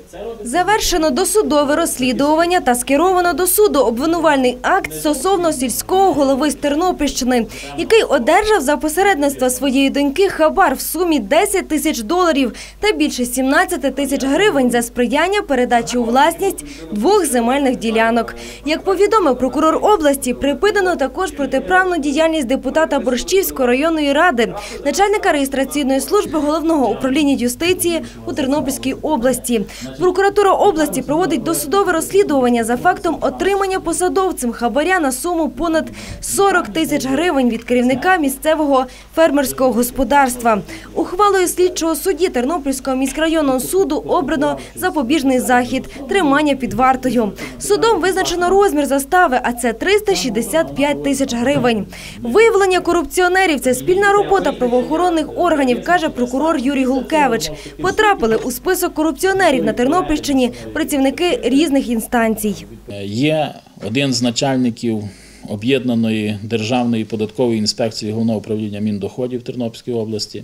Завершено досудове розслідування та скеровано до суду обвинувальний акт стосовно сільського голови з Тернопільщини, який одержав за посередництва своєї доньки хабар в сумі $10 тисяч та більше 17 тисяч гривень за сприяння передачі у власність 2 земельних ділянок. Як повідомив прокурор області, припинено також протиправну діяльність депутата Борщівської районної ради, начальника реєстраційної служби Головного управління юстиції у Тернопільській області. Прокуратура області проводить досудове розслідування за фактом отримання посадовцем хабаря на суму понад 40 тисяч гривень від керівника місцевого фермерського господарства. Ухвалою слідчого судді Тернопільського міськрайонного суду обрано запобіжний захід – тримання під вартою. Судом визначено розмір застави, а це 365 тисяч гривень. Виявлення корупціонерів – це спільна робота правоохоронних органів, каже прокурор Юрій Гулкевич. Потрапили у список корупціонерів на Тернопільщині працівники різних інстанцій. Є один з начальників об'єднаної Державної податкової інспекції Головного управління Міндоходів Тернопільської області.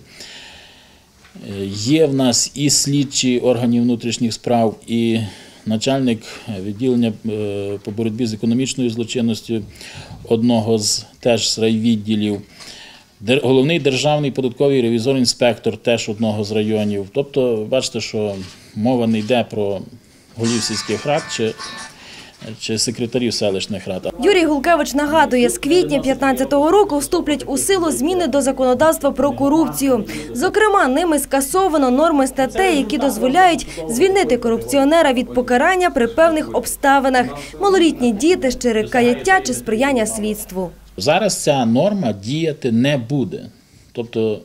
Є в нас і слідчі органів внутрішніх справ, і начальник відділення по боротьбі з економічною злочинністю одного з теж райвідділів. Головний державний податковий ревізор-інспектор теж одного з районів. Тобто, бачите, що мова не йде про голів сільських рад чи секретарів селищних рад. Юрій Гулкевич нагадує, з квітня 2015 року вступлять у силу зміни до законодавства про корупцію. Зокрема, ними скасовано норми статей, які дозволяють звільнити корупціонера від покарання при певних обставинах – малолітні діти, щире каяття чи сприяння слідству. Зараз ця норма діяти не буде. Тобто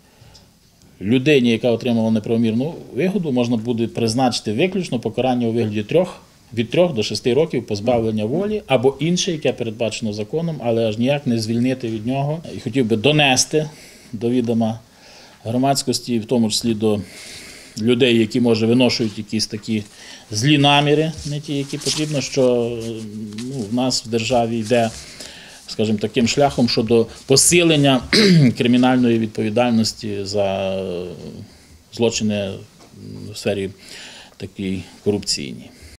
людині, яка отримала неправомірну вигоду, можна буде призначити виключно покарання у вигляді від 3 до 6 років позбавлення волі або інше, яке передбачено законом, але аж ніяк не звільнити від нього. І хотів би донести до відома громадськості, в тому числі до людей, які, може, виношують якісь такі злі наміри, не ті, які потрібно, що в нас в державі йде, скажімо, таким шляхом щодо посилення кримінальної відповідальності за злочини в сфері такій корупційній.